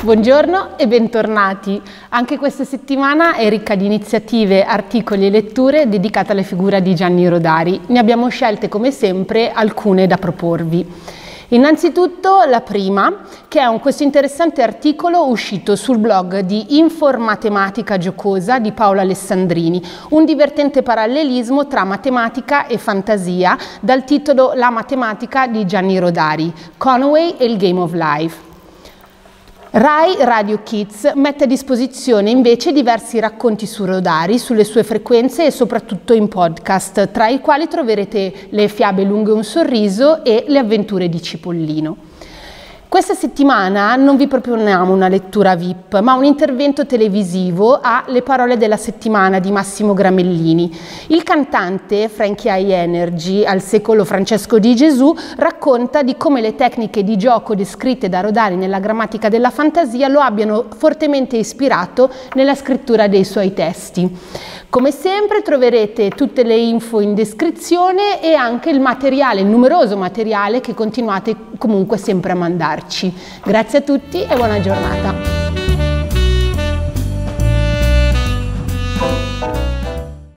Buongiorno e bentornati. Anche questa settimana è ricca di iniziative, articoli e letture dedicate alla figura di Gianni Rodari. Ne abbiamo scelte come sempre alcune da proporvi. Innanzitutto la prima, che è questo interessante articolo uscito sul blog di Informatematica Giocosa di Paolo Alessandrini, un divertente parallelismo tra matematica e fantasia, dal titolo La matematica di Gianni Rodari, Conway e il Game of Life. Rai Radio Kids mette a disposizione invece diversi racconti su Rodari, sulle sue frequenze e soprattutto in podcast, tra i quali troverete Le fiabe lunghe un sorriso e Le avventure di Cipollino. Questa settimana non vi proponiamo una lettura VIP, ma un intervento televisivo a Le parole della settimana di Massimo Gramellini. Il cantante Frankie High Energy, al secolo Francesco di Gesù, racconta di come le tecniche di gioco descritte da Rodari nella grammatica della fantasia lo abbiano fortemente ispirato nella scrittura dei suoi testi. Come sempre troverete tutte le info in descrizione e anche il materiale, il numeroso materiale che continuate comunque sempre a mandarci. Grazie a tutti e buona giornata.